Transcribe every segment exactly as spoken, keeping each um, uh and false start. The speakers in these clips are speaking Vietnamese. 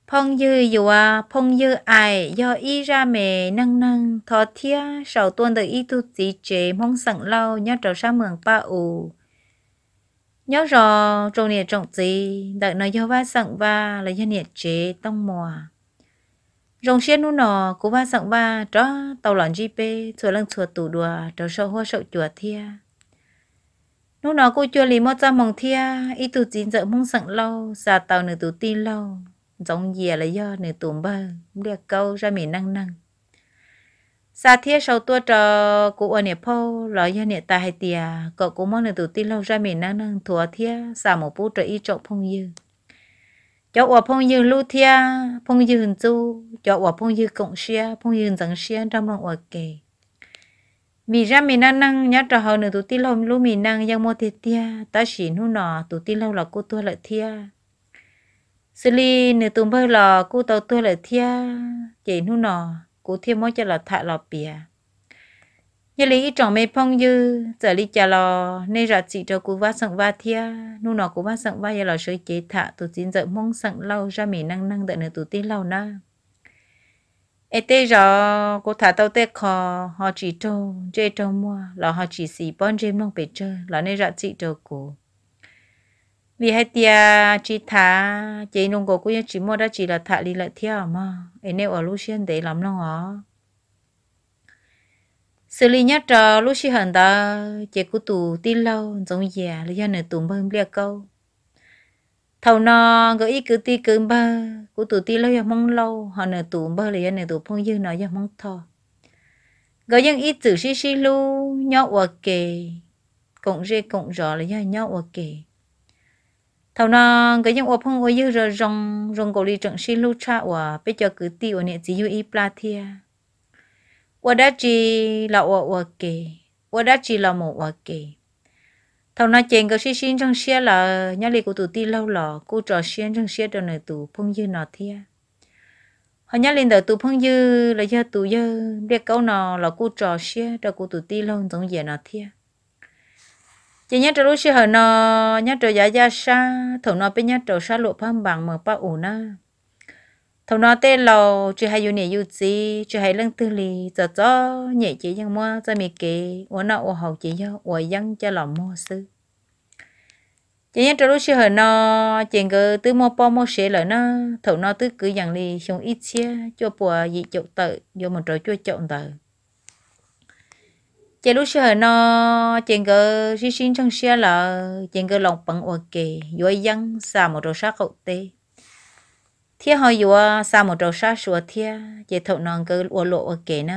phong dư dù à phong dư ai do y ra mẹ năng năng thọ thia sau tuần từ y tu chỉ chế mong sẵn lâu nhớ trở sang mường ba ủ nhớ rõ trong nhiệt trọng gì đợi nó do va sẵn va là do nhiệt chế tông mùa rồng xiên nu nọ của va sẵn va đó tàu lợn gp chùa lăng chùa tủ đùa trở sâu hoa sậu chùa thia nu nọ cô chùa lì mót ra mong thia y tu chín giờ mong sẵn lâu xà tàu nửa tủ tin lâu giống dìa là do nửa tủ bơ liệt câu ra miền năng năng xa thiết sau tua trò cụ ở nệp phô lo do nệp ta hay tìa cậu cũng mong nửa tủ tin lâu ra miền năng năng thua thiết xả một bút trở y trọng phong dư cho ở phong dư lưu thia phong dư hình chu cho ở phong dư cộng xia phong dư dẫn xia trong lòng ở kề vì ra miền năng năng nhớ trò hậu nửa tủ tin lâu lưu miền năng yang mua thịt tia ta chỉ nu nọ tủ tin lâu là cô tua lợi thia xử lý nửa tụm bơi lò cô tàu tôi lại thia chị nu nọ cô thia mỗi cho là thạ lò bìa như lý trồng mê phong dư giờ lý chả lò nên ra chị cho cô vắt sẵn va thia nu nọ cô vắt sẵn va giờ là sợi chế thạ tụi chín giờ mong sẵn lâu ra mì năng năng đợi nửa tụi tin lâu na ê tê giờ cô thả tàu tê kho họ chỉ trâu chơi trâu mua là họ chỉ xì bon dêm nông bể chơi là nên ra chị cho cô vì hai tia chỉ thả chị nông cổ cũng chỉ mua đã chỉ là thả đi lại theo mà em nếu ở lúc xuyên để làm nó ó xử lý nhất trò lúc xí hận đó chị cũng tù tin lâu giống già là do nửa tù bơm bia câu thầu nó gợi ý cứ ti cứ ba của tù tin lâu do mong lâu họ nửa tù bơ là do nửa tù phong dư nó do mong thò gợi dân ít chữ xí xí lu nhau ở kề cộng rê cộng rõ là do nhau ở kề thầu nó cái những ô phong ô dư rồi rong rong cổ đi trận xí lưu cha và bây giờ cứ tiêu nè chỉ yêu y platia và đã chỉ là ô ô kề và đã chỉ là một ô kề thầu nó chèn cái xí xí trong xe là nhớ lại của tụi ti lâu lò cô trò xuyên trong xe trong này tụi phong dư nọ thia họ nhớ lên đời tụi phong dư là do tụi dư biết câu nào là cô trò xe cho của tụi ti lâu giống vậy nọ thia chỉ nhớ lúc xưa hồi nó nhớ trò giả giả sa thầu nó bên nhớ trò sa lộ phàm bằng mở ba ủ na thầu nó tên lò chỉ hay yêu nhẹ yêu gì chỉ hay lăng tư lì giờ cho nhẹ chỉ nhưng mua cho mì kề ở nó ở hậu chỉ cho ở dân cho lòng mua sư chỉ nhớ trò lúc xưa hồi nó chỉ cứ từ mua po mua xe lại nó thầu nó từ cứ dặn lì xong ít xe cho bùa gì chậu tự vô một trò chua chậu tự chị lúc xưa nó chuyện cái xí xí trong xe là chuyện cái lòng bằng ok rồi dân xa một trò sát cậu tê thế họ vừa xa một trò sát sủa thế chị thầu non cái ô lộ ok nè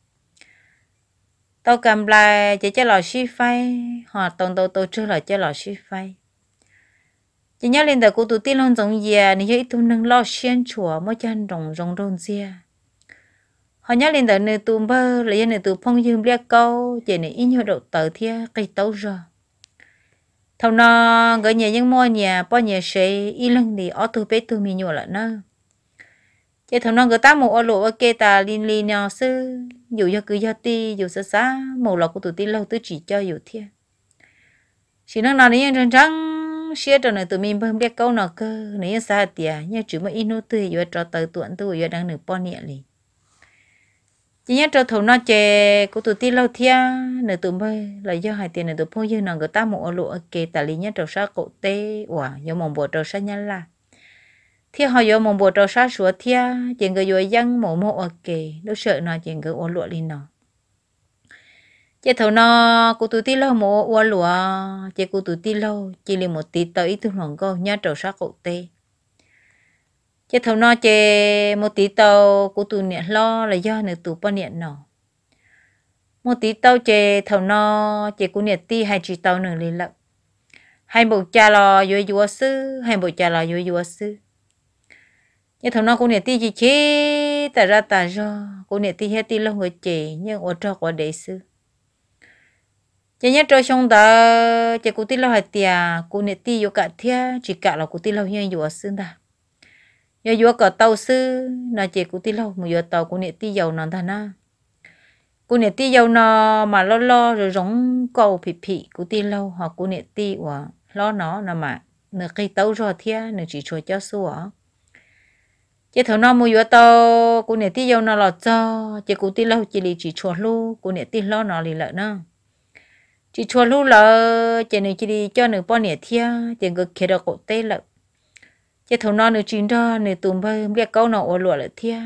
tao cầm lại chị cho lò xí phay họ tổng tàu tàu chưa là cho lò xí phay chị nhớ lên đời của tụi tiên long giống già nên ít tụi nâng lo xuyên chùa mỗi chân rồng rồng rồng già họ nhớ lên đời nơi tụm bơ là dân nơi tụm phong dương bia câu chỉ này ít nhiều độ tờ thia cây tấu rồi thầu nó gửi nhà những mua nhà bao nhà sẽ ít lần thì ở tụi bé tụi mình nhiều lại nữa chỉ thầu nó gửi ta một ô lộ ok ta liên liên nhau sư dù cho cứ cho ti dù xa xa một lọ của tụi ti lâu tụi chỉ cho dù thia chỉ nó nói đến trắng trắng xia cho nơi tụi mình bơm bia câu nó cơ nếu xa tiệt như chỉ mới ít nô tươi dù cho tờ tuần tụi dù đang nửa bao nhiêu liền chỉ nhớ cho thầu nó chè của tụi ti lâu thia nửa tụi bơi là do hai tiền nửa tụi phong dư nào người ta một lụa kề tại lý nhớ trâu sa cổ tê quả do mồm bò trâu sa nhăn là thia họ do mồm bò trâu sa sủa thia chỉ người do dân mồm mồm ở kề lúc sợ nó chỉ người ô lụa lên nó chỉ thầu nó của tụi ti lâu một ô lụa chỉ của tụi ti lâu chỉ là một tí tới tụi lòng câu nhớ trâu sa cổ tê chỉ thầu nó chè một tí tàu của tụi nhện lo là do nửa tụi bao nhện nọ một tí tàu chè thầu nó chè của nhện ti hai chỉ tàu nửa liền lận hai bộ trà lò vui vui sư hai bộ trà lò vui vui sư chỉ thầu nó của nhện ti chỉ chế ta ra ta ra của nhện ti hết ti lâu người chè nhưng ở trọ của đệ sư chỉ nhớ trôi xong đó chè của ti lâu hai tia của nhện ti vô cả thia chỉ cả là của ti lâu như vui sư ta giờ vừa có tàu sư nó chỉ của tí lâu một giờ tàu của nệ tí dầu nó thà na của nệ tí dầu nó mà lo lo rồi giống cầu phì phì của tí lâu hoặc của nệ tí và lo nó là mà nửa cây tàu rồi thia nửa chỉ cho cho xua chỉ thầu nó mua vừa tàu cô nè tí dâu nó lọt cho chỉ cô tí lâu chỉ lì chỉ chua lu cô nè tí lo nó lì lợ nó chỉ chua lu lợ chỉ này chỉ đi cho nửa bao nè thia chỉ ngược kia đó cổ tê lợ chỉ thầu nó nửa chín đó nửa tùm bơ biết câu nó ô lụa lợ thia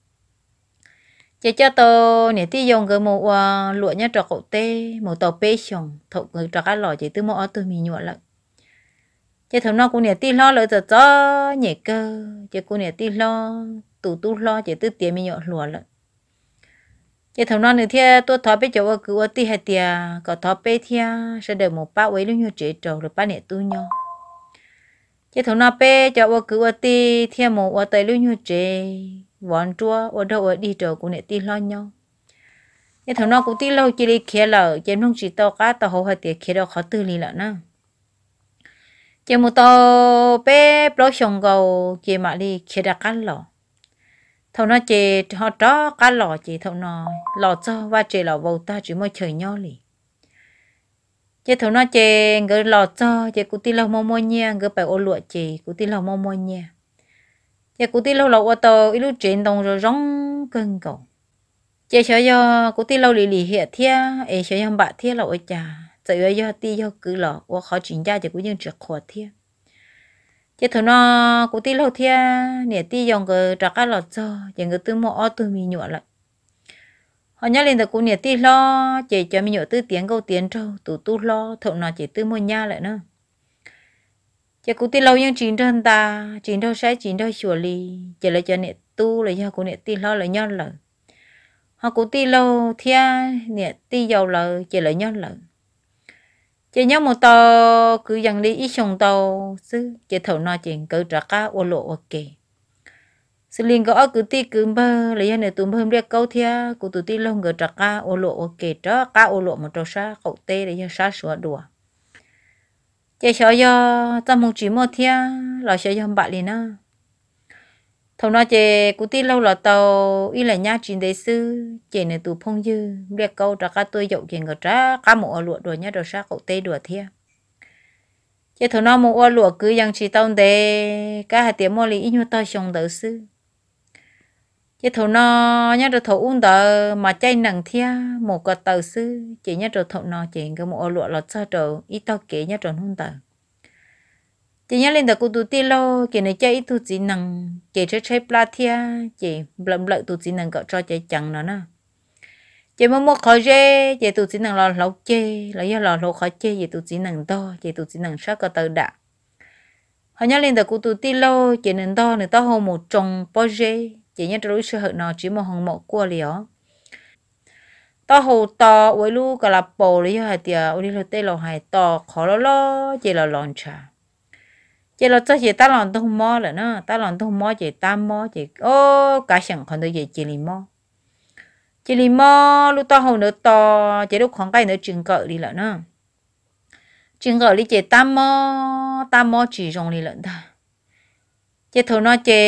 chỉ cho tàu nè tí dâu cái một lụa nhá trọ cổ tê một tàu bê xong thầu người trọ cá lò chỉ từ một ở từ mình nhọ lợ chỉ thằng nó cũng nè tí lo lợi cho cho nhẹ cơ chỉ cũng nè tí lo tụ tụ lo chỉ từ tiền mình nhọ lúa lợ chỉ thằng nó nè thia tôi thọ bé chỗ cứ ở tí hai tia có thọ bé thia sẽ được một bao ấy lúc như chế trầu rồi ba nè tu nhau chỉ thằng nó bé chỗ cứ ở tí thia một ở tới lúc như chế vòn chua ở đâu ở đi trầu cũng nè tí lo nhau chỉ thằng nó cũng tí lâu chỉ đi kia lợ chỉ nông chỉ tao cá tao hậu hai tia kia đâu khó tư li lợ nè chỉ một tàu bé bao xong cầu chỉ mà đi kia đã cắt lò thầu nó chỉ họ đó cắt lò chỉ thầu nó lò cho và chỉ lò vào ta chỉ mới chơi nhau lì chỉ thầu nó chỉ người lò cho chỉ cụ tí lâu mua mua nha người phải ô lụa chỉ cụ tí lâu mua mua nha chỉ cụ tí lâu lò qua tàu ít lúc chuyển đồng rồi rong cơn cầu chỉ sợ do cụ tí lâu lì lì hiện thia ấy sợ do bạn thia là ôi chà tự do ti do cứ lọ qua khó chuyển ra thì cũng như trượt khó thia chứ thằng nó cũng tí lâu thia nè ti dòng cái trạc cá lọt cho chỉ người tư mò ở tư mi nhọ lại họ nhớ lên được cũng nè ti lo chỉ cho mi nhọ tư tiếng câu tiếng trâu tụ tu lo thằng nó chỉ tư mò nha lại nữa chỉ cũng tí lâu nhưng chuyển thân ta chuyển đâu sai chuyển đâu sửa li chỉ là cho nè tu là do cũng nè ti lo lại nhon lời họ cũng tí lâu thia nè ti dầu lời chỉ là nhon lời chỉ nhớ một tàu cứ dần đi ít xong tàu sư chỉ thầu nó chuyện cứ trả cá ô lộ ok sư liền có cứ ti cứ bơ lấy anh này tụi bơm đi câu thia của tụi ti lông cứ trả cá ô lộ ok đó cá ô lộ một trâu sa cậu tê để cho sa sữa đùa chỉ sợ do ta một chỉ một thia là sợ do bạn liền á thầu nó chỉ của ti lâu là tàu ý là nhá chuyện đấy sư chỉ này tụi phong dư biết câu trả cá tôi dậu chuyện cái trả cá một ô lụa đùa nhá đồ sa cậu tê đùa thia chỉ thầu nó một ô lụa cứ yang chỉ tao để cá hạt tiền mua lì ít nhiêu tao xong đỡ sư chỉ thầu nó nhá đồ thầu uống đỡ mà chay nặng thia một cái tờ sư chỉ nhá đồ thầu nó chỉ cái một ô lụa là sao đồ ít tao kể nhá đồ không tờ chỉ nhớ lên được cụ tụi ti lâu kể này chơi ít tụi chỉ năng kể chơi chơi platia chỉ lầm lợi tụi chỉ năng cỡ cho chơi chẳng nó nè chỉ mua mua khỏi dê chỉ tụi chỉ năng là lâu chơi là do là lâu khỏi chơi chỉ tụi chỉ năng to chỉ tụi chỉ năng sát cái tờ đã họ nhớ lên được cụ tụi ti lâu chỉ năng to nữa to hơn một trồng bao dê chỉ nhớ đối sự hợp nó chỉ một hàng một qua liỏ to hồ to với lu cả là bò lý hai tiệt với lu tê lâu hai to khó lo lo chỉ là lon trà chỉ là cho chị ta làm thông mò là nó ta làm thông mò chị ta mò chị ô cả sẵn còn đôi chị lì mò chị lì mò lúc tao hồi nữa to chị lúc khoảng cái nữa chừng cỡ đi là nó chừng cỡ đi chị ta mò ta mò chỉ dùng đi lận ta chị thầu nó chị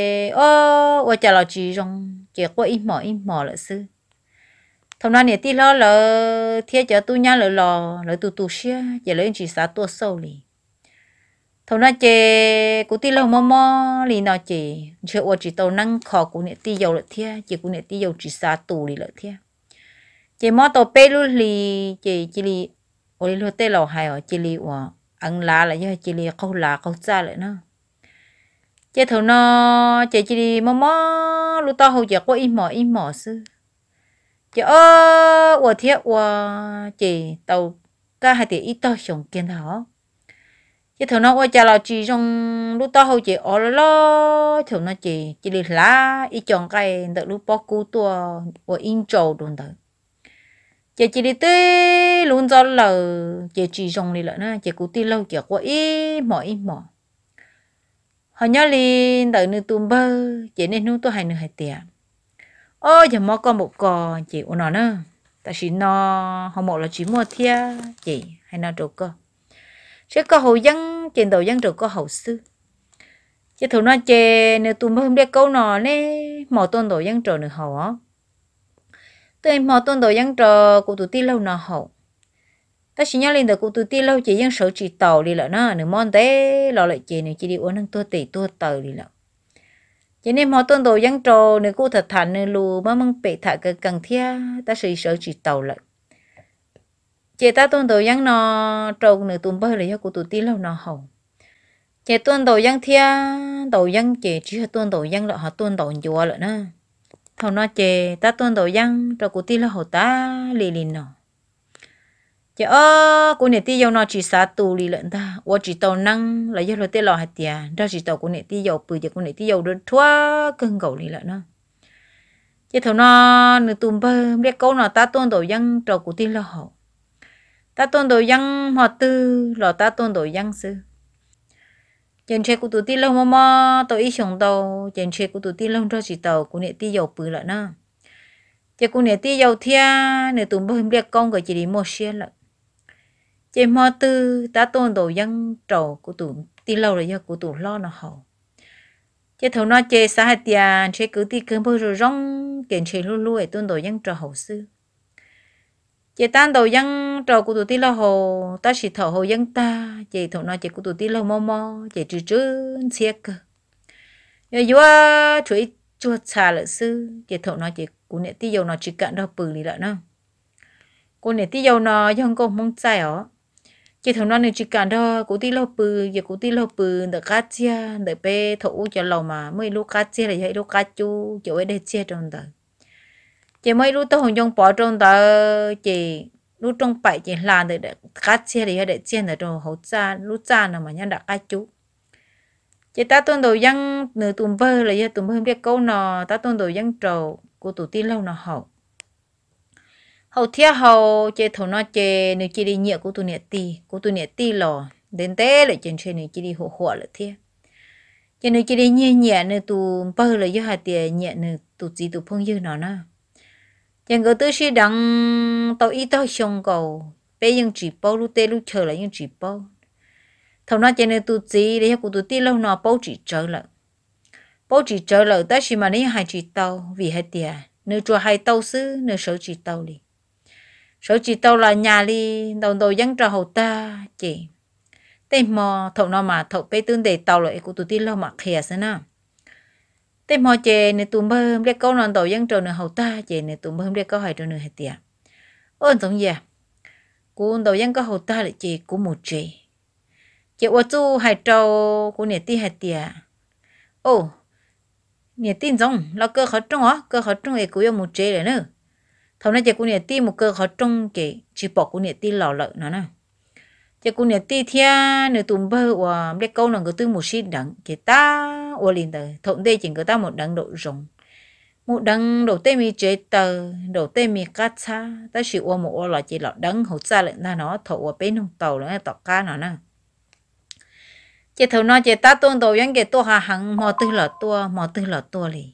ô ô chả là chỉ dùng chị có ít mò ít mò là sư thầu nó nè tí lo là thiết cho tôi nhá là lò là tu tu xia chị lấy chỉ xả tua sâu lì thầu nó chè cụ ti lâu mò mò lì nó chè chưa qua chỉ tàu năng khó cụ nè ti dầu lợi thia chỉ cụ nè ti dầu chỉ xa tù lì lợi thia chè mò tàu pe luôn lì chè chỉ lì ôi lô tê lò hay ở chỉ lì của ăn lá là do chỉ lì câu lá câu cha lợi nó chè thầu nó chè chỉ lì mò mò lúc tao hầu giờ có im mò im mò sư chè ơ của thia của chè tàu cả hai tiệt ít tao sống kiên thảo chứ thằng nó qua chả là chỉ trong lúc tao hồi chị ở lo thằng nó chỉ chỉ đi lá ít chọn cái đợt lúc bao cú tua của in trầu đồn đợt chị chỉ đi tới luôn cho là chị chỉ trong đi lại nữa chị cú ti lâu chị qua ít mỏ ít mỏ họ nhớ lên đợt nữa tụm bơ chị nên nuôi tôi hai nửa hai tiền ôi giờ mò con một con chị ôn nó nữa tại vì nó họ một là chỉ mua thia chị hay nó đồ cơ sẽ có hậu dân trên đầu dân rồi có hậu sư chứ thằng nó chè nếu tụi mình biết câu nọ nè mò tôn đầu dân rồi nữa hậu á tụi mò tôn đầu dân rồi của tụi ti lâu nọ hậu ta chỉ nhớ lên được của tụi ti lâu chỉ dân sở chỉ tàu đi lại nó nữa món té lo lại chè này chỉ đi uống năng tua tỉ tua tờ đi lại cho nên họ tuân đồ dân trò nếu cô thật thản nếu lù mà mong bị thả cái cần thiết ta sẽ sợ chỉ tàu lại chị ta tuân đồ dân nó trâu nếu tụm bơi là do cô tụi tí lâu nó hậu chị tuân đồ dân thia đồ dân chị chỉ là tuân đồ dân là họ tuân đồ chùa lại nữa thầu nó chị ta tuân đồ dân rồi cô tí lâu hậu ta lì lì nó chị ơ cô này tí dâu nó chỉ xả tù lì lợn ta và chỉ tàu năng là do là tê lò hạt tiền ra chỉ tàu cô này tí dâu bự chị cô này tí dâu đơn thua cưng gầu lì lợn nó chị thầu nó nửa tùm bơ biết câu nó ta tuân đồ dân rồi cô tí lâu hậu ta tuân đồ dân họ tư là ta tuân đồ dân sư trên xe của tụi ti lâu mò mò tôi ý xong tàu trên xe của tụi ti lâu cho chỉ tàu của nệ ti dầu bự lợn nè chỉ của nệ ti dầu thia nè tụi bơ biết con cái chỉ đi mua xe lợn trên mò tư ta tôn đồ dân trầu của tụi ti lâu là do của tụi lo nó hậu chỉ thầu nó chơi xã hạt tiền chơi cứ ti cơm bơ rồi rong kiện chơi lu lu để tôn đồ dân trầu hậu sư chị tan đầu dân trò của tụi tí lo hồ ta chỉ thở hồ dân ta chị thầu nói chị của tụi tí lo mò mò chị chứ chứ xe cơ rồi vừa chuối chua xà lợi sư chị thầu nói chị của nệ tí dầu nó chỉ cạn đâu bự lì lợn đâu của nệ tí dầu nó dân cô mong sai ó chị thầu nói này chỉ cạn đâu của tí lo bự chị của tí lo bự đợi cá chia đợi bé thầu cho lầu mà mới lúc cá chia là vậy lúc cá chu chỗ ấy để chia trong đời chị mấy lúc tôi hồng trong bỏ trong đó chị lúc trong bảy chị làm để cắt xe thì để chiên ở trong hậu cha lúc cha nào mà nhân đặt ai chú chị ta tuân đồ dân nửa tuần vơ là do tuần vơ biết câu nọ ta tuân đồ dân trầu của tụi tin lâu nọ hậu hậu thiết hậu chị thầu nó chị nếu chị đi nhẹ của tụi nhẹ ti của tụi nhẹ ti lò đến té lại trên trên này chị đi hộ hộ lại thiết chị nếu chị đi nhẹ nhẹ nửa tuần vơ là do hạt tiền nhẹ nửa tụi gì tụi phong dư nó nè nhưng người tôi sẽ đăng tàu ít tàu xong cầu bây giờ chỉ bao lúc tê lúc chờ lại nhưng chỉ bao thầu nó cho nên tôi chỉ để của tôi ti lâu nó bao chỉ chờ lại bao chỉ chờ lại ta chỉ mà nếu hai chỉ tàu vì hai tiền nếu cho hai tàu xứ nếu số chỉ tàu đi số chỉ tàu là nhà đi đầu đầu dân trò hậu ta chị tên mò thầu nó mà thầu bây tương để tàu lại của tôi ti lâu mà khè xí na tên mò chè này tụm bơm để câu non tàu dân trầu nửa hậu ta chè này tụm bơm để câu hai trầu nửa hai tiền ôn giống gì của tàu dân có hậu ta lại chè của một chè chè ô chu hai trầu của nè ti hai tiền ô nè tin giống là cơ khó trong á cơ khó trong ấy của yêu một chè này nữa thầu này chè của nè ti một cơ khó trong chè chỉ bỏ của nè ti lò lợn nó nè chè của nè ti thia nè tụm bơ và để câu nó cứ tư một xí đắng chè ta ô liền tờ thộn đây chỉ có ta một đằng độ rồng một đằng độ tê mi chế tờ độ tê mi cát xa ta chỉ ô một ô là chỉ là đằng hậu xa lại ta nó thổ ở bên hông tàu nó tọt cá nó nè chỉ thầu nó chỉ ta tôn tàu những cái tua hà hằng mò tư là tua mò tư là tua lì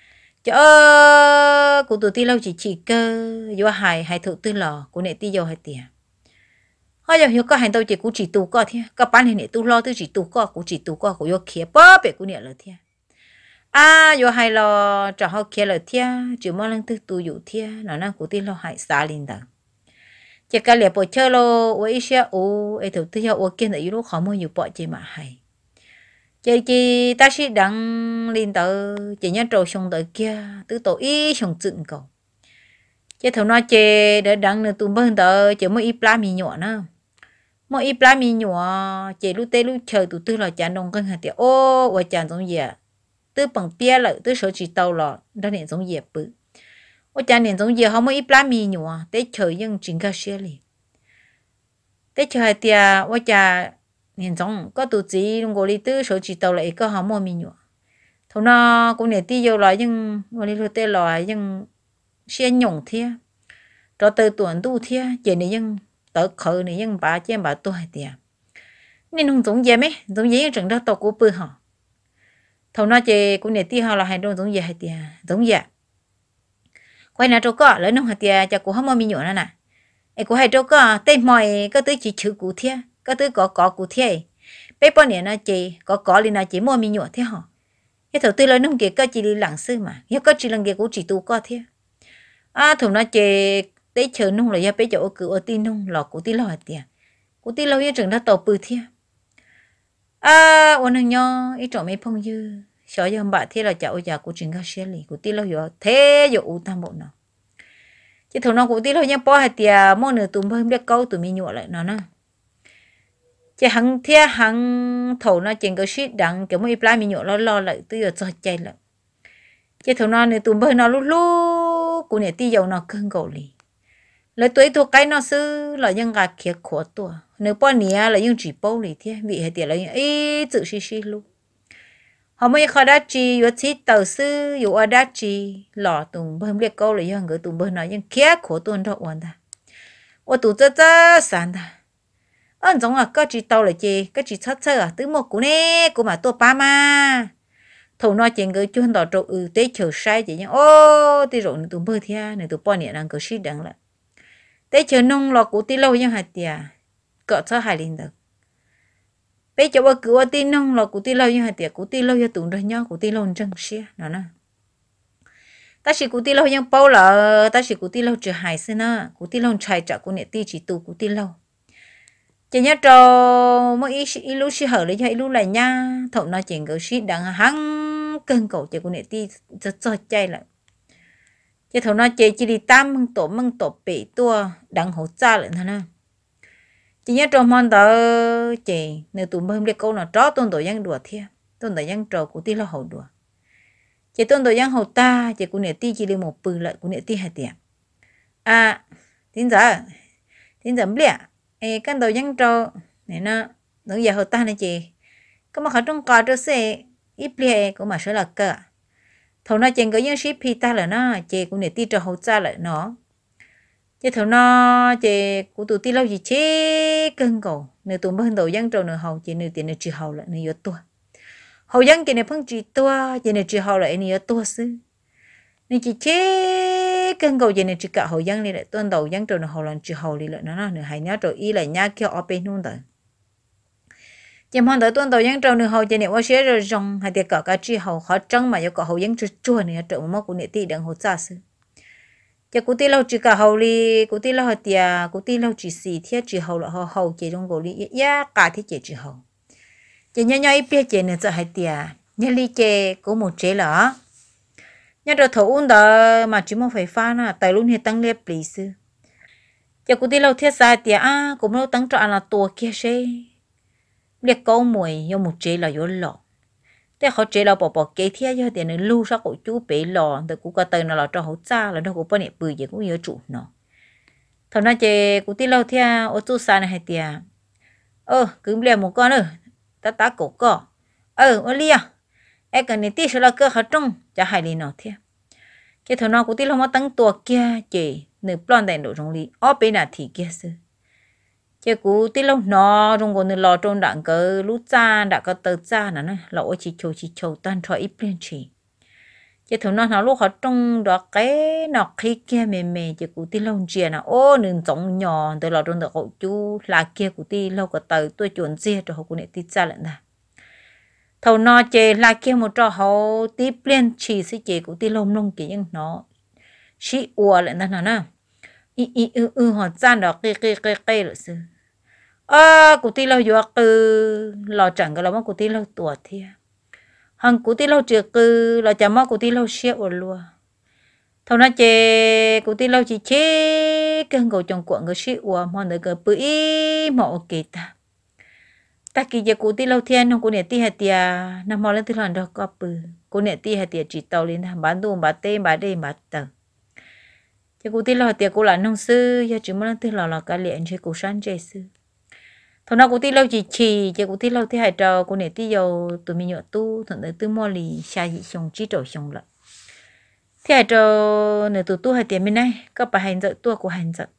chợ của tụi ti lâu chỉ chỉ cơ do hài hài thụ tư lò của nệ ti dầu hai tiền bây giờ hiểu có hành tàu chỉ cũng chỉ tù co thế các bạn này tu lo tư chỉ tù co cũng chỉ tù co của yo kia bó bể của nè là thế à yo hay lo cho họ kia là thế chỉ mong lần tư tu dụ thế nó năng của tin lo hại xa linh đó chỉ cái lẽ bỏ chơi lo ở Asia ô ấy thầu tư ở kia là yếu lúc khó mua nhiều bỏ chỉ mà hay chỉ chỉ ta chỉ đăng linh đó chỉ nhớ trâu xong tới kia tứ tổ ý xong dựng cầu chỉ thầu nói chỉ để đăng nữa tụi bên đó chỉ mới ít lá mì nhỏ nữa mỗi ít lá mì nhỏ chỉ lúc tê lúc chờ tụi tư là chán đông cân hạt tiệt ô và chán giống gì à tư bằng bia lại tư số chỉ tàu lọ đó nên giống gì bự ô chán nên giống gì không mỗi ít lá mì nhỏ tê chờ nhưng chính cái xe liền tê chờ hạt tiệt ô chán nên giống có tụi gì luôn gọi đi tư số chỉ tàu lại có không mua mì nhỏ thôi nó cũng nên tí vô lại nhưng gọi đi lúc tê lại nhưng xe nhộng thia rồi từ tuần tu thia chỉ này nhưng tớ khờ này nhưng bà chị em bà tôi tiền nên không giống gì mấy giống gì trường đó tao cũng bự hả thầu nó chị cũng để ti họ là hai đôi giống gì hai tiền giống gì quay nào chỗ có lấy nông hạt tiền cho cô không mua mi nhựa nữa nè ấy cô hai chỗ có tên mọi có tới chỉ chữ cụ thia có tới có có cụ thia bé bao nhiêu nó chị có có liền là chỉ mua mi nhựa thế hả cái thầu tư lấy nông kia có chỉ đi lãng sư mà cái có chỉ lần kia cũng chỉ tu có thia à thầu nó chị tế chờ nung là do bé chỗ cửa ở tin nung lọ của tí lọ tiền của tí lâu như trường đã tàu bự thia à ôn hàng nho ít chỗ mấy phong dư sợ dân bạn thế là cháu già của chính các xe lì của tí lâu rồi thế rồi u tam bộ nào chứ thằng nó của tí lâu nhá bỏ hai tia mỗi nửa tụm bơm biết câu tụi mình nhọ lại nó nè chứ hàng thế hàng thầu nó chính cái shit đằng kiểu mấy plai mình nhọ lo lo lại từ giờ cho chạy lại chứ thằng nó nửa tụm bơm nó lúc lúc của nè tí dầu nó cưng gầu lì lấy tuổi thuộc cái nó sư là dân gà kia khó tuổi nếu bỏ nè là dân chỉ bao lì thế vì hai tia là ấy tự xí xí luôn họ mới khai đá chi yếu chí tàu sư yếu ở đá chi lọ tùng bơm liệt câu là dân người tùng bơm nói dân kia khổ tuần đó hoàn ta ô tụ cha cha sản ta anh giống là có chỉ tàu là chi có chỉ sát sơ à tứ một cú nè cú mà tôi ba mà thầu nói chuyện người chuyên đào trộn ừ tế chờ sai chỉ nhá ô thì rồi tùng bơm thia này tụi bọn nhẹ đang cứ xí đắng lại tế chờ nông lọ cú tí lâu dân hạt tiề cỡ cho hai linh được bây giờ bà cứ tin nông là cụ tin lâu như hạt tiệt cụ tin lâu như tụng rồi nhau cụ tin lâu chân xia nó nè ta chỉ cụ tin lâu như bao là ta chỉ cụ tin lâu chưa hài xí nè cụ tin lâu chạy trả cụ nè ti chỉ tụ cụ tin lâu chỉ nhớ cho mỗi ít ít lúc xí hở lấy cho ít lúc lại nha thầu nói chuyện cái xí đang hăng cơn cổ cho cụ nè ti cho cho chạy lại chứ thầu nói chơi chỉ đi tam măng tổ măng tổ bị tua đang hỗ trợ lại thôi nè chỉ nhớ trong món đó chị nếu tụi mình biết câu nào chó tôn tổ dân đùa thiệt tôn tổ dân trò của tí lo hậu đùa chị tôn tổ dân hậu ta chị của nè ti chỉ lên một bự lại của nè ti hai tiền à tin giờ tin giờ biết ê căn tổ dân trò này nó nó giờ hậu ta này chị có mà họ trong cò cho xe ít bia của mà sẽ là cờ thầu nó chèn cái dân ship ta là nó chị của nè ti trò hậu ta lại nó chứ thằng nó chị của tụi ti lâu gì chế cân cầu nếu tụi bên đầu dân trâu nửa hậu chị nửa tiền nửa chỉ hậu lại nửa tua hậu dân chị nửa phân chỉ tua chị nửa chỉ hậu lại nửa tua xứ nên chị chế cân cầu chị nửa chỉ cả hậu dân đi lại tuần đầu dân trâu nửa hậu là chỉ hậu đi lại nó nửa hai nhá rồi y lại nhá kêu ở bên luôn rồi chị mong tới tuần đầu dân trâu nửa hậu chị nửa qua xe rồi rong hai tiệt cả cả chỉ hậu khó trăng mà có cả hậu dân chua chua nửa trâu mà của nửa ti đừng hậu xa xứ giờ cụ ti lâu chỉ cả hậu li cụ ti lâu hạt tiề cụ ti lâu chỉ xì thiết chỉ hậu là hậu hậu chỉ trong gỗ li ya cả thiết chỉ chỉ hậu chỉ nhớ nhớ ít biết chỉ nữa cho hạt tiề nhớ li chè có một chế lỡ nhớ rồi thấu ôn đó mà chỉ muốn phải pha na tại luôn hiện tăng liệp lì sư giờ cụ ti lâu thiết sai tiề à cũng lâu tăng cho là tua kia xe liệp câu mùi do một chế là vô lọ thế họ chế là bỏ bỏ kế thiết cho tiền nên lưu sao cổ chú bể lò từ cụ có tên là cho hỗ cha là nó cũng bao nhiêu bự gì cũng nhớ chủ nó thằng nó chế cụ tí lâu theo ô chú sa này hay tiền ơ cứ liền một con nữa ta ta cổ cỏ ờ ô lia em cần này tí sẽ là cơ họ trong cho hai đi nó theo cái thằng nó cụ tí lâu mà tăng tua kia chế nửa plon đèn độ trong ly ở bên nào thì kia sư chế cụ tí lâu nó trong còn nửa lò trong đạn cơ lú cha đã có tờ cha nó là ôi chỉ chầu chỉ chầu tan cho ít lên chỉ chế thằng nó nó lúc họ trong đó cái nó khi kia mềm mềm chế cụ tí lâu chia nào ô nương giống nhỏ từ lò trong được hậu chú là kia cụ tí lâu có tờ tôi chuẩn chia cho họ cụ này tí cha lại nè thầu nó chế là kia một trò hậu tí lên chỉ sẽ chế cụ tí lâu nông kia nhưng nó chỉ ua lại nè nè y y ư ư họ chan đó kê kê kê kê rồi sư à cụ ti lâu vừa cứ lo chẳng cái là mà cụ ti lâu tuổi thia hằng cụ ti lâu chưa cứ là chả mà cụ ti lâu xia ở luôn thằng nó chê cụ ti lâu chỉ chế cơn cầu chồng cuộn cái xia ở mà nơi cái bự mà ok ta ta kỳ giờ cụ ti lâu thiên nó cụ nè ti hạt tiề nằm mò lên từ lần đó có bự cụ nè ti hạt tiề chỉ tàu lên thằng bán đồ bán tê bán đê bán tờ chứ cụ tin là tiệc cụ là nông sư giờ chỉ muốn tin là là cái liền chứ cụ sáng chế sư thằng nào cụ tin lâu chỉ chỉ chứ cụ tin lâu thì hai trò cụ này tí dầu tụi mình nhọ tu thằng này tư mua lì xa dị xong chỉ trầu xong lại thì hai trò này tụi tu hai tiền bên này có bà hành dợ tua của hành dợ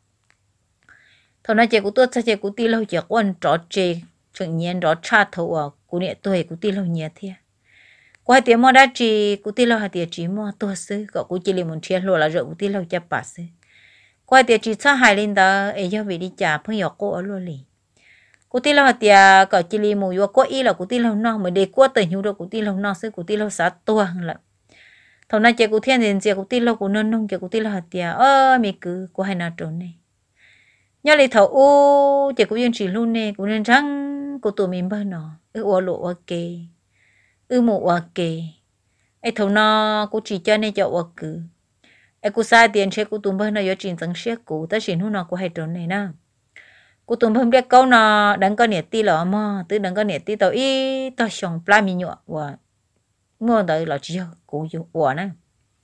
thằng nào chỉ cụ tu sao chỉ cụ tin lâu chỉ quan trò chê chẳng nhiên đó cha thầu à cụ này tuổi cụ tin lâu nhiều thế qua tiền mua đã chỉ cụ tin lâu hạt tiền chỉ mua tua sư gọi cụ chỉ lấy một chiếc lúa là rồi cụ tin lâu cho bà sư qua tiền chỉ cho hai linh đó ấy cho về đi trả phong hiệu cô ở luôn lì cụ tin lâu hạt tiền gọi chỉ lấy một vô có ý là cụ tin lâu no mới để qua tới nhiều đâu cụ tin lâu no sư cụ tin lâu sát tua là thầu này chỉ cụ thiên tiền chỉ cụ tin lâu cụ nông nông chỉ cụ tin lâu hạt tiền ơ mi cứ cụ hay nào trốn này nhớ lấy thầu u chỉ cụ yên chỉ luôn nè cụ nên trắng cụ tụi mình bao nọ ư ô lộ ok ư mộ ok ai thầu nó cũng chỉ cho nên cho ở cứ ai cũng sai tiền chơi cũng tụm bên nó có chuyện chẳng xếp cũng tới chuyện nó cũng hay trốn này nè cũng tụm bên biết câu nó đừng có nhiệt ti lọ mà từ đừng có nhiệt ti tao ý tao xong pla mi nhọ và mua tới là chỉ cũngอยู่หัวnè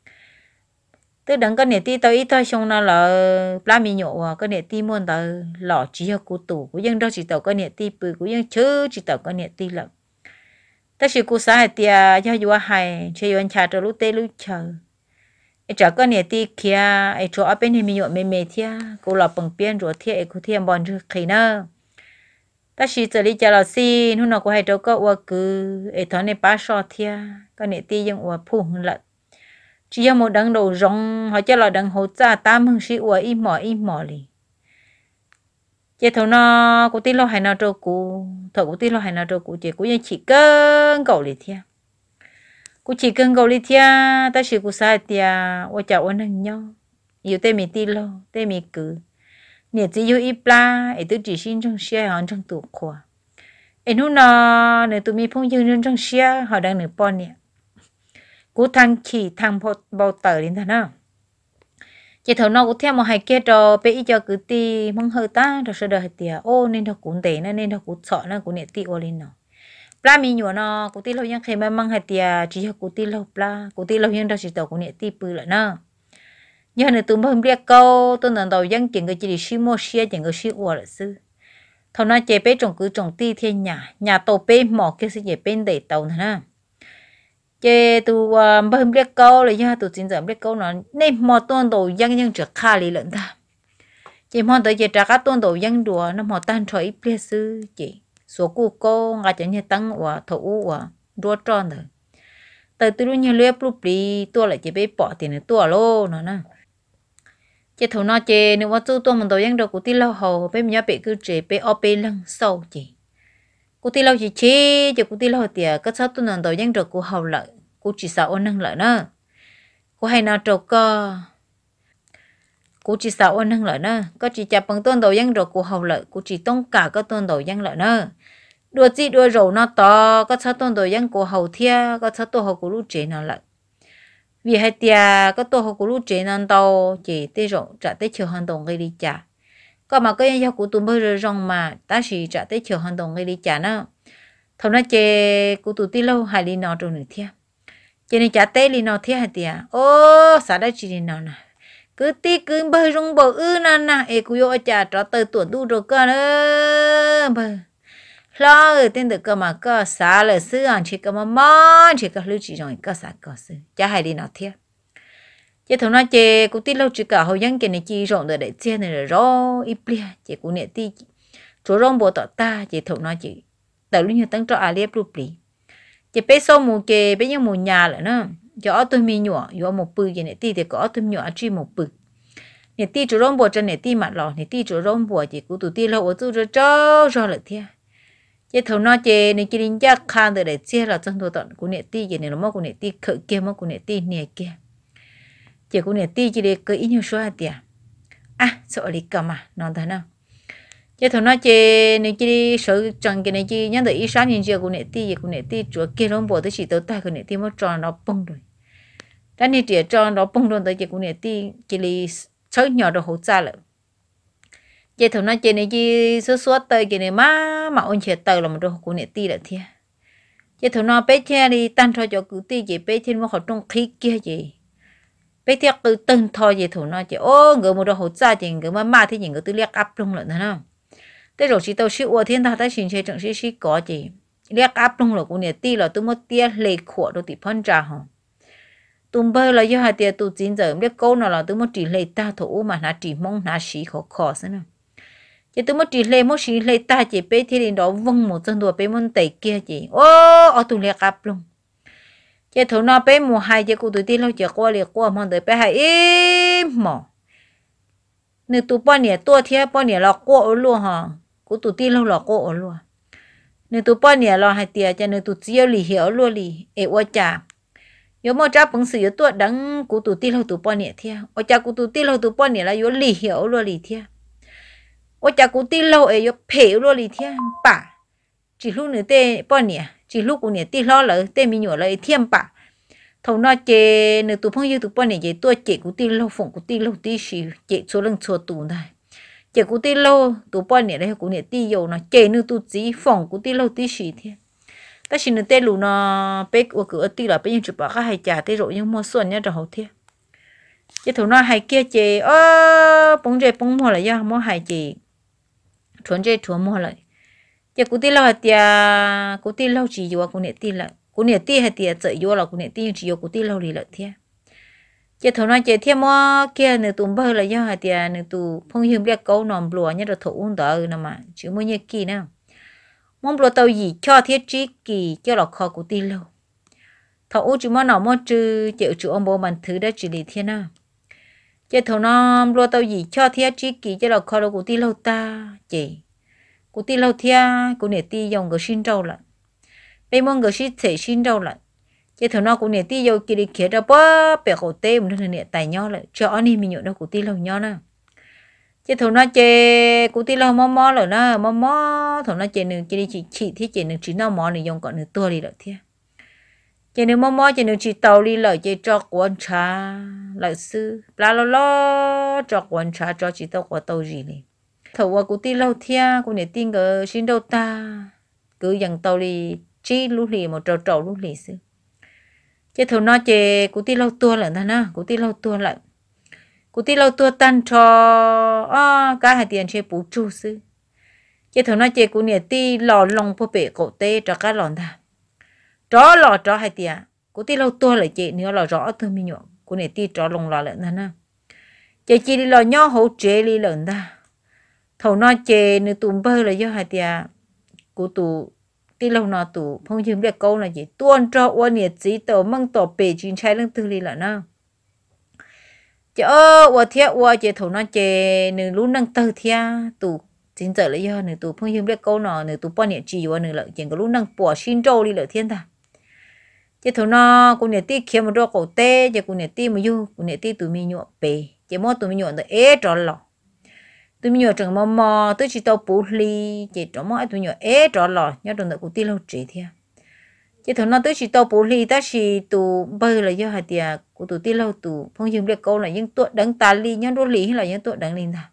từ đừng có nhiệt ti tao ý tao xong nó là pla mi nhọ và có nhiệt ti mua tới lọ chỉ cũng tụ cũng dân đó chỉ tao có nhiệt ti bự cũng dân chứ chỉ tao có nhiệt ti lận ta chỉ cố sai tia cho vua hay chơi vua cha cho lúc tê lúc chờ ai chả có nhiệt ti kia ai cho ở bên này mình nhọ mềm mềm thia cô là bằng biên rồi thia ai cô thia bòn chưa khi nữa ta chỉ xử lý cho là xin hôm nào cô hay cho có ua cứ ai thằng này ba so thia có nhiệt ti dân ua phù lận chỉ có một đằng đầu rong họ cho là đằng hỗ trợ tam hương sĩ ua im mỏ im mỏ liền chị thầu nó cô tí lo hay nó cho cô thầu cô tí lo hay nó cho cô chị côยังchỉ cân cầu lì thia cô chỉ cân cầu lì thia ta chỉ cô sai thia ô chào ô nâng nhau yêu tê mi tí lo tê mi cứ nhiệt chỉ yêu ít la ấy tôi chỉ xin trong xe họ trong tủ khoa ấy nó nó nếu tụi mi phong dương trong xe họ đang nửa pon nè cô thằng chỉ thằng bao bao tờ đến thằng nào chị thầu nó cũng theo một hai kia rồi bây giờ cứ ti mong hơi ta rồi sau đó hay tiệt ô nên nó cũng tệ nó nên nó cũng sợ nó cũng nẹt ti ô lên nó pla mi nhựa nó cũng ti lâu nhưng khi mà mong hay tiệt chỉ cũng ti lâu pla cũng ti lâu nhưng đó chỉ tàu cũng nẹt ti bự lại nó nhưng này tụi mình biết câu tôi nói đầu dân chuyện cái chỉ xí mua xí chuyện cái xí ô là sư thầu nó chế bé trồng cứ trồng ti thiên nhà nhà tàu bé mỏ kia sẽ chế bên để tàu nữa chế tụ bơm biết câu là do tụ chính giờ biết câu nó nên mò tuôn đồ dân dân trực khá lý luận ta chế mò tới chế trả các tuôn đồ dân đùa nó mò tan trời biết sư chị số cụ cô ngã chẳng như tăng và thủ và đua tròn rồi từ từ như lưỡi búp bì tua lại chế bé bỏ tiền tua lô nó nè chế thủ nó chế nếu mà tu tuôn mình đồ dân đồ cụ tí lâu hầu bé mình bị cứ chế bé ở bên lăng sâu chị cụ tí lâu chỉ chế chế cụ tí lâu tiệt có sao tuôn đồ dân đồ cụ hầu lợi cô chỉ sợ ôn nâng lợi nữa cô hay nào trâu cơ cô chỉ sợ ôn nâng lợi nữa có chỉ chặt bằng tôn đầu dân rồi cô hầu lợi cô chỉ tông cả các tôn đầu dân lợi nữa đua gì đua rầu nó to có sao tôn đầu dân cô hầu thia có sao tôn hầu cô lú chế nào lợi vì hai tia có tôn hầu cô lú chế nào tàu chỉ tê rộng trả tê chiều hành động gây đi trả có mà cái giao của tụi bây giờ rong mà ta chỉ trả tê chiều hành động gây đi trả nữa thằng nó chê của tụi tí lâu hai đi nọ rồi nữa thia cho nên chả té li nó thế hả tiệt ô sao đây chỉ nào nè cứ tí cứ bơi rong bờ ư nè nè ê cô yêu chả cho tới tuổi tu rồi cơ nữa bờ lo ở tên được cơ mà cơ sao là xứ anh chỉ cơ mà món chỉ cơ lưu chỉ rồi cơ sao cơ xứ chả hay đi nó thế chứ thằng nó chê cô tí lâu chỉ cả hồi dân cái này chỉ rộng rồi để chia này rồi rõ ít bia chỉ cô nè tí chỗ rong bộ tọt ta chỉ thằng nó chỉ từ lúc như tăng cho à liếp lúc bì chị bé sau mù kề bé như mù nhà lại nữa cho tôi mi nhỏ yo một bự vậy này ti thì có tôi nhỏ chỉ một bự này ti chủ rong bò trên này ti mặt lò này ti chủ rong bò chị cũng tụi ti lâu ở chỗ rồi cho rồi lại thia chị thầu nó chị này chị đi chắc khăn từ để chia là trong đồ tận của này ti vậy này nó mất của này ti khởi kia mất của này ti này kia chị của này ti chị để cứ ít nhiều số hạt tiền à sợ đi cầm à non thế nào chứ thằng nó chơi này chơi sợ chẳng cái này chơi nhớ tới ít sáng nhìn chưa của nệ ti của nệ ti chúa kia nó bỏ tới chỉ tới tay của nệ ti mất tròn nó bung rồi đã nên chỉ tròn nó bung rồi tới chỉ của nệ ti chỉ li sớ nhỏ đồ hỗ trợ lại chứ thằng nó chơi này chơi số số tới cái này má mà ôn chuyện tới là một đồ của nệ ti lại thiệt chứ thằng nó bé che đi tan thôi cho cứ ti chỉ bé trên một họ trong khí kia gì bé thiệt cứ từng thôi gì thằng nó chỉ ô người một đồ hỗ trợ chỉ người mà ma thì những người tư liệt áp luôn lại thế nào thế rồi chỉ tao siêu ở thiên ta ta xin chơi trận sĩ sĩ có gì liếc áp luôn rồi cũng nè ti là tôi mất tia lệ khổ đồ thì phân trà hả tụm bơi là do hai tia tụt chín giờ liếc câu nào là tôi mất chỉ lệ ta thủ mà nó chỉ mong nó sĩ khó khó thế nào chỉ tôi mất chỉ lệ mất sĩ lệ ta chỉ bé thì đến đó vâng một chân đùa bé môn tẩy kia chỉ ô ở tụi liếc áp luôn chỉ thầu nó bé mùa hai chỉ cụ tụi ti lâu chỉ qua liếc qua mong tới bé hai im mỏ nếu tụi bao nhiêu tua thiê bao nhiêu là qua luôn hả của tụi ti lâu là qua luôn nếu tụi bao nhiêu là hai tiệt cho nên tụi chia lì hiểu luôn lì ế qua chả yếu mà cha bằng sự yếu tua đắng của tụi ti lâu tụi bao nhiêu thiê ở cha của tụi ti lâu tụi bao nhiêu là yếu lì hiểu luôn lì thiê ở cha của ti lâu ế yếu phê luôn lì thiê bà chỉ lúc nữa tê bao nhiêu chỉ lúc của nhiêu ti lo là tê mi nhỏ là thiêm bà thầu nó chế nửa tụ phong yêu tụ bọn này chế tua chế của ti lâu phụng của ti lâu ti xì chế số lần số tụ này chế của ti lâu tụ bọn này đây của này ti dầu nó chế nửa tụ chỉ phụng của ti lâu ti xì thế ta xin nửa tê lù nó bé của cửa ti là bé những chụp bảo các hai trả tê rồi nhưng mua xuân nhá rồi thế chế thầu nó hai kia chế ơ bông chế bông mua lại ya mua hai chế thuần chế thuần mua lại chế của ti lâu hạt tia của ti lâu chỉ dầu của này ti lại cú nè ti hay tiệt sợ vô là cú nè ti chỉ vô cú ti lâu đi lợi thế chỉ thầu nói chỉ thêm mua kia nè tụm bơ là do hay tiệt nè tụ phong hiểm biết câu nòng lúa nhớ được thủ đỡ nè mà chứ mua nhẹ kỳ nào mong lúa tàu gì cho thiết trí kỳ cho lọc kho cú ti lâu thầu chỉ mua nào mua trừ chịu chủ ông bố mình thứ đó chỉ để thiên nào chỉ thầu nó lúa tàu gì cho thiết trí kỳ cho lọc kho đâu cú ti lâu ta chỉ cú ti lâu thia cú nè ti dùng cái xin trâu lại bây mong người sĩ thể xin đâu lại chỉ thằng nó cũng nè ti vô kia đi kia đó bó bẻ cổ tê một thằng nè tài nhau lại cho anh em mình nhộn đâu của ti lâu nhau nè chỉ thằng nó chơi của ti lâu mò mò rồi nó mò mò thằng nó chơi nương chơi đi chị chị thế chơi nương chỉ nó mò này dùng còn nương tua đi lại thế chơi nương mò mò chơi nương chỉ tàu đi lại chơi cho quan trà lại sư la lo lo cho quan trà cho chỉ tàu qua tàu gì này thằng qua của ti lâu thia của nè tin cái xin đâu ta cứ dần tàu đi chỉ lúc lì một trâu trâu lúc lì xứ chứ thầu nó chè cụ ti lâu tua lại ta na cụ ti lâu tua lại cụ ti lâu tua tan cho à cả hai tiền chơi bù chu xứ chứ thầu nó chè cụ nè ti lò lông po bể cổ tê cho cá lòn ta chó lò chó hai tiền cụ ti lâu tua lại chè nếu lò rõ thôi mi nhọ cụ nè ti chó lông lò lại ta na chè chỉ đi lò nhỏ hậu chế đi lợn ta thầu nó chè nếu tụm bơ là do hai tiền cụ tụ tí lâu nào tụ phong chim biết câu là gì tuôn cho uốn nhiệt chỉ tàu mang tàu bể chuyên trái lưng tư li là nào chứ uốn thiệt uốn chỉ thầu nó chè nửa lú nâng tơ thiệt tụ chính giờ lấy do nửa tụ phong chim biết câu nọ nửa tụ bao nhiêu chỉ uốn nửa lợi chỉ có lú nâng bỏ xin trâu đi lợi thiên ta chứ thầu nó cũng nhiệt tí kiếm một đôi cổ tê chứ cũng nhiệt tí mà du cũng nhiệt tí tụ mi nhọ bể chứ mót tụ mi nhọ tới ế trò lọ tôi nhiều trường mò mò tôi chỉ tao bù ly chỉ trong mỗi tôi nhiều ế trò lò nhớ trong đó cũng ti lâu chỉ thế chỉ thằng nó tôi chỉ tao bù ly ta chỉ tụ bơi là do hạt tiền của tụ ti lâu tụ phong dương biết câu là những tuổi đấng ta ly nhớ đôi ly hay là những tuổi đấng linh ta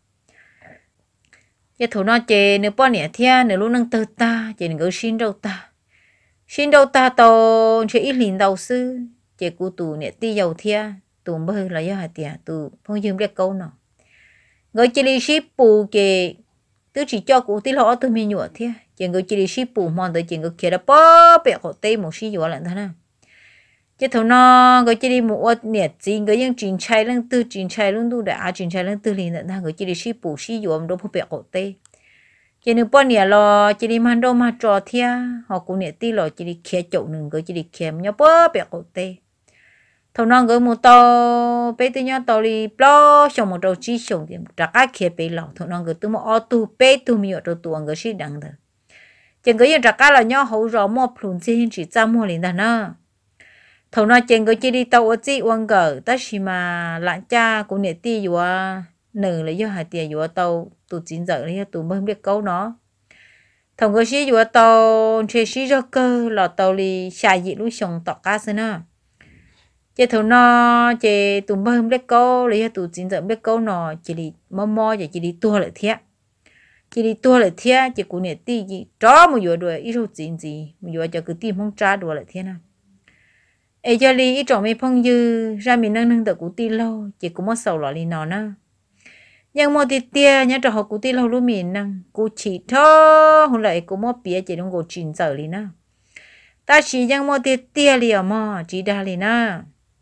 chỉ thằng nó chỉ nếu bao nhiêu thiên nếu lúc nâng tơ ta chỉ nếu xin đâu ta xin đâu ta tao chỉ ít linh đầu sư chỉ của tụ nè ti giàu thiên tụ bơi là do hạt tiền tụ phong dương biết câu nào người chỉ đi ship bù kì tôi chỉ cho cụ tí lọ tôi mình nhựa thế chỉ người chỉ đi ship bù mòn tới chỉ người kia đã bó bẹ cổ tê một xí nhựa lại thế nào chứ thằng nó người chỉ đi một nhiệt gì người những chuyện chạy lên từ chuyện chạy lên tu đã chuyện chạy lên từ liền nữa người chỉ đi ship bù xí nhựa mà đâu có bẹ cổ tê chỉ nếu bao nhiêu lo chỉ đi mang đâu mà trò thế họ cũng nhiệt tí lọ chỉ đi kia chậu nương người chỉ đi kia nhau bó bẹ cổ tê thằng nó gửi một tàu bé tôi nhớ tàu đi lo xong một đầu chi xong thì trả cái kia bé lọ thằng nó gửi tôi một ô tô bé tôi nhiều đầu tuồng gửi xí đằng thôi chẳng gửi trả cái là nhớ hậu rõ một phun chi chỉ trăm mua liền đàn nó thằng nó chẳng gửi chỉ đi tàu ở chi uang gửi ta chỉ mà lại cha của nệ ti dù nửa là do hai tiền dù tàu tụ chín giờ đấy tụ mới biết câu nó thằng gửi xí dù tàu chơi xí cho cơ là tàu đi xài gì lúc xong tọt cá xin á chỉ thằng nó chỉ tụm bơm biết câu lấy tụm chín giờ biết câu nó chỉ đi mò mò chỉ đi tua lại thiệt chỉ đi tua lại thiệt chỉ cũng nè tí gì chó một vừa đuổi ít số chín gì một vừa cho cứ tìm không trả đuổi lại thiệt nào ấy cho đi ít trồng mấy phong dư ra mình nâng nâng được cũng tí lâu chỉ cũng mất sầu lại đi nó nữa nhưng mà thì tia nhớ cho họ cũng tí lâu luôn mình nâng cũng chỉ thôi hôm nay cũng mất bía chỉ đúng có chín giờ đi nữa ta chỉ nhưng mà thì tia liền mà chỉ đa liền nữa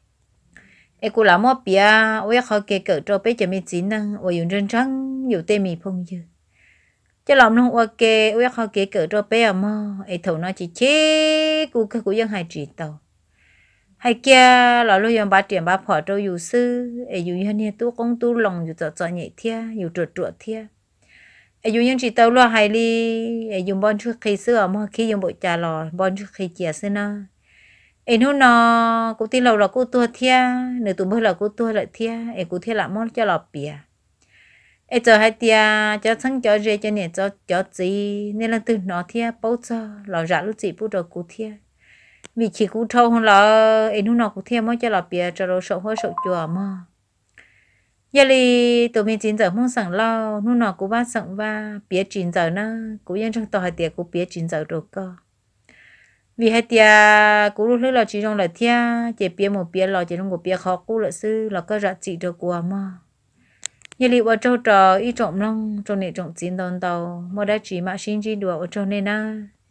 ai cũng làm một bia, ôi họ kể cỡ cho bé cho mình chín năng, ôi dùng chân trắng nhiều tê mì phong dư, chứ làm nó ok, ôi họ kể cỡ cho bé mà, ai thầu nó chỉ chế, cũng cứ cũng dân hai chỉ tàu, hai kia là lúc dùng ba tiền ba phở cho dù sư, ai dùng như này tu công tu lòng dù cho nhẹ thia, dù trượt trượt thia, ai dùng những chỉ tàu lo hai ly, ai dùng bon trước khi xưa mà khi dùng bộ trà lò, bon trước khi chè xưa na. Em hôm nọ cụ tin lâu là cụ tua thia, nửa tụi bữa là cụ tua lại thia, em cụ thia làm món cho lọp bìa. Em chờ hai tia cho sáng cho rê cho nè cho cho gì nên là từ nó thia bấu cho lò rạ lúc gì bút đầu cụ thia. vì chỉ cú thâu hơn là em lúc nào cũng thêm mới cho là bia cho rồi sợ hơi sợ chùa mà giờ đi tụi mình chín giờ muốn sẵn lo lúc nào cũng bắt sẵn và bia chín giờ nó cũng yên trong tòa tiệc cũng bia chín giờ được cơ vì hai tia cũng lúc là chỉ trong là thia chỉ bia một bia lò chỉ trong một bia khó cũng là sư là có giá trị được qua mà giờ đi vào châu trò ít trọng lông trong này trọng chín đòn tàu mà đã chỉ mà xin chỉ đùa ở trong này na